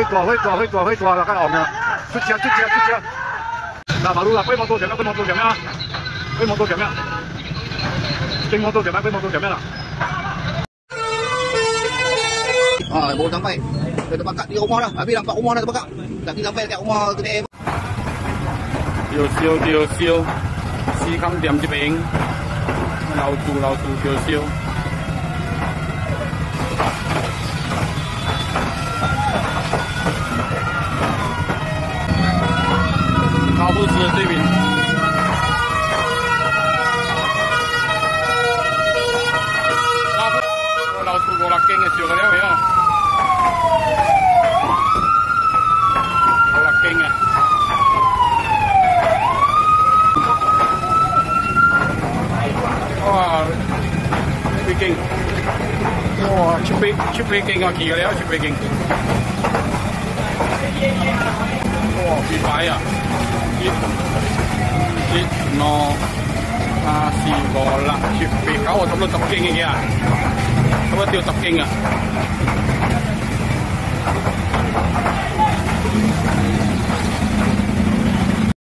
大啦，間紅啊！出車！嗱，馬路啦，龜摩到前面啊！龜摩到前面啦！ Ah, baru sampai. Kita terbakat di rumah dah. Habis nampak rumah dah terbakar. Tapi sampai dekat rumah kedai. 燒，絲襟店這邊漏住燒。高布斯這邊，漏住5-6間嘅燒嘅了未啊？5-6間嘅。哇！北京，哇！出北京我去過了，出北京。哇！幾大啊！1、2、3、4、5、6、7、8、9，我差唔多10間嘅，差唔多掉10間啊！